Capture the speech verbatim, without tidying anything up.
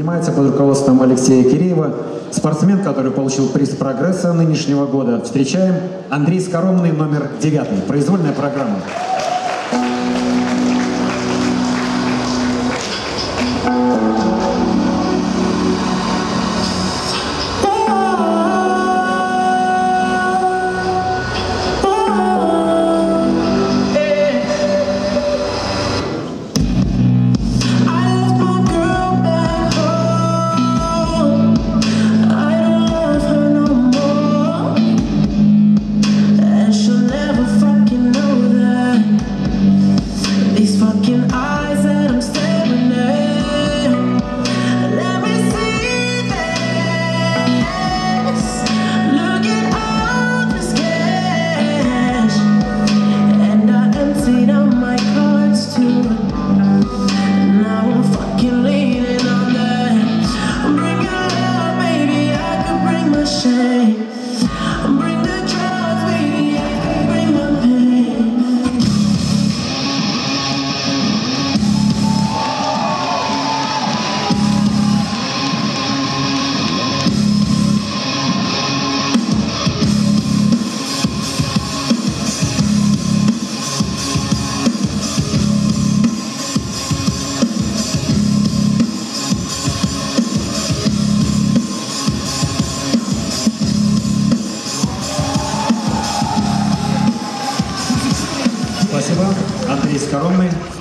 занимается под руководством Алексея Киреева. Спортсмен, который получил приз прогресса нынешнего года. Встречаем Андрей Скоромный, номер девятый. Произвольная программа. Спасибо. Андрей Скоромный.